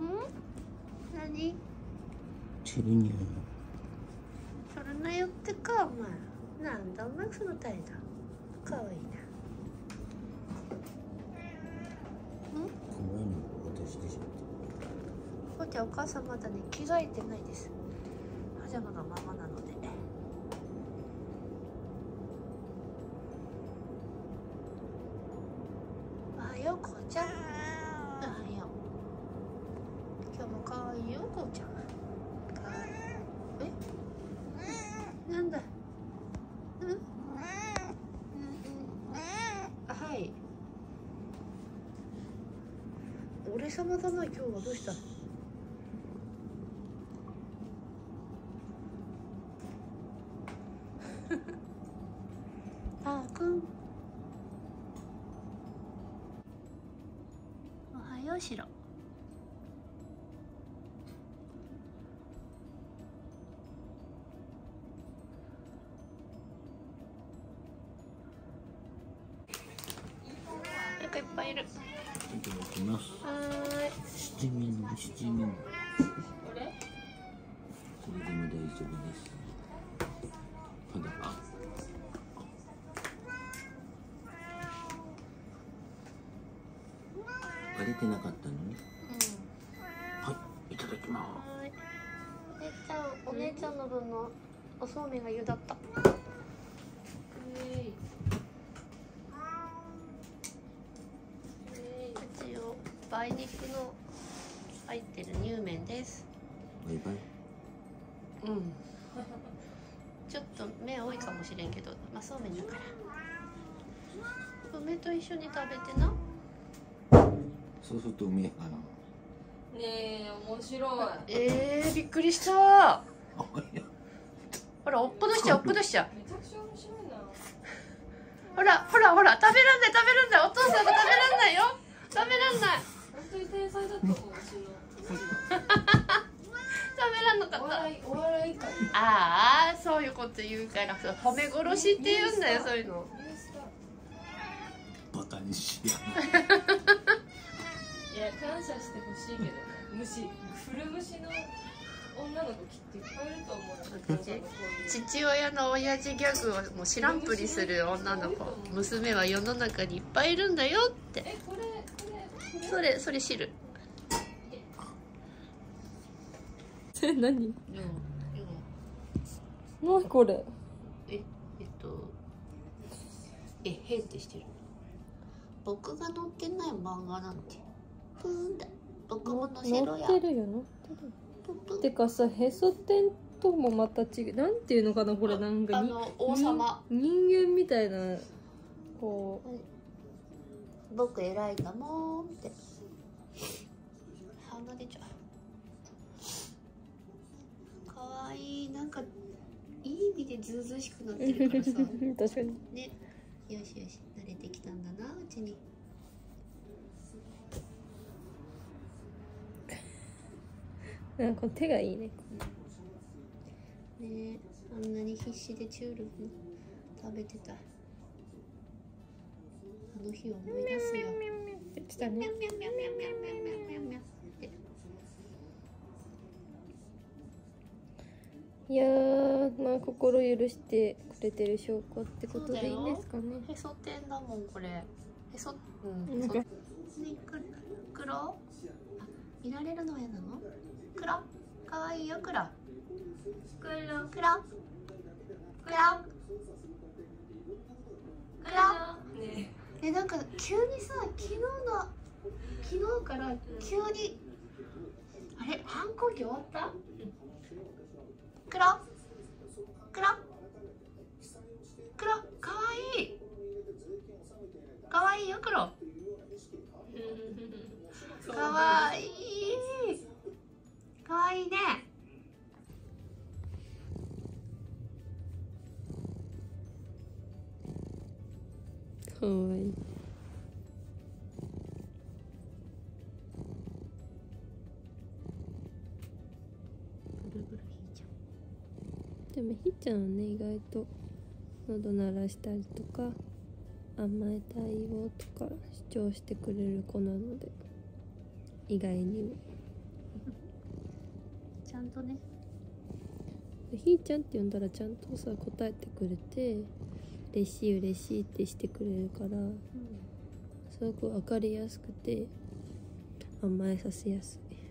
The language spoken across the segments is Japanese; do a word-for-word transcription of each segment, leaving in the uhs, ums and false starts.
何？ チルニュー。 それなよってか、お前。なんだお前その態度。かわいいな。 この前の私でしょ。 こうちゃんお母さんまだね着替えてないです。パジャマのままなので。おはようこうちゃん。おはよう。今日もかわいいよこうちゃん。かわいい。え？なんだ？うん？あ、はい。俺様だな今日は。どうした？あーくん。おはようしろ。なんかいっぱいいる。 いただきます。 はーい。 七面七面。 これ？ それでも大丈夫です。ただあ。割れてなかったのね。 うん。 はい、いただきます。 はい。お姉ちゃん、お姉ちゃんの分のおそうめんが茹だった。うちを梅肉の入ってる乳麺です。 バイバイ。 うん。ちょっと麺多いかもしれんけど、まあそうめんだから。梅と一緒に食べてな。 そうするとうめえかな。 ねえ、面白い。 えー、びっくりした。ほら、おっぽどしちゃう、おっぽどしちゃう。 めちゃくちゃ面白いな。 ほら、ほら、ほら、食べらんない、食べらんない、お父さんが食べらんないよ。食べらんない。 本当に天才だと思う、うちの。 食べらんなかった。 お笑い、お笑い界。 ああ、そういうこと言うから、褒め殺しって言うんだよ、そういうの。 バカにしや。 いや、感謝してほしいけどね。虫、古虫の女の子きっといっぱいいると思う。 父親の親父ギャグをもう知らんぷりする女の子、娘は世の中にいっぱいいるんだよって。 え、これ、これ、 それ、それ知る。 え、何？ うん、 何これ？ え、えっと、え、へってしてる。僕が載ってない漫画なんて。ふーんだ。僕も載せろや。 載ってるよ、載ってる。てかさ、へそ天ともまた違う。なんていうのかな、これなんかに。 あの、王様。 人間みたいな、こう。僕偉いかもーって。鼻出ちゃう。かわいい。なんか、いい意味でずうずうしくなってるからさ。 確かに。 ね。よしよし、慣れてきたんだな、うちに。 なんか手がいいね。 うん、ねえ、あんなに必死でチュール食べてた。あの日を思い出すよ。 来たね。いやー、まあ心許してくれてる証拠ってことでいいんですかね。 へそ天だもんこれ。へそ、うん。へそ。ね、黒？あ、見られるの嫌なの？黒？可愛いよ黒。黒。黒。黒。黒。ねえ、なんか急にさ、昨日の昨日から急に、あれ反抗期終わった？黒。黒。黒。可愛い。可愛いよ黒。可愛い。可愛いね。 かわいい。でもひーちゃんはね、意外と喉鳴らしたりとか甘えたいよとか主張してくれる子なので、意外にもちゃんとね。 ひーちゃんって呼んだらちゃんとさ答えてくれて嬉しい嬉しいってしてくれるから、うん、すごく分かりやすくて甘えさせやすい。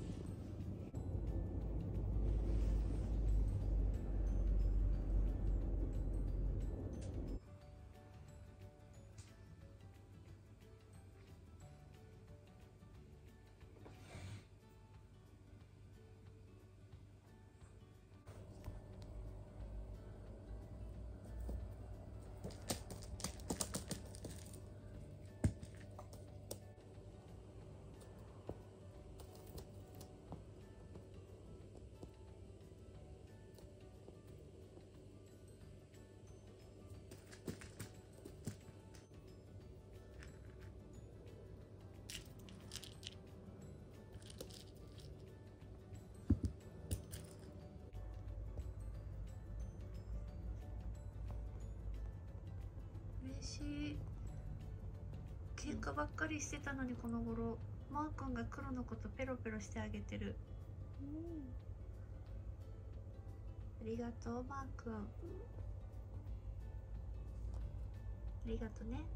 嬉しい。喧嘩ばっかりしてたのにこの頃マー君が黒のことペロペロしてあげてる、うん、ありがとうマー君、ありがとね。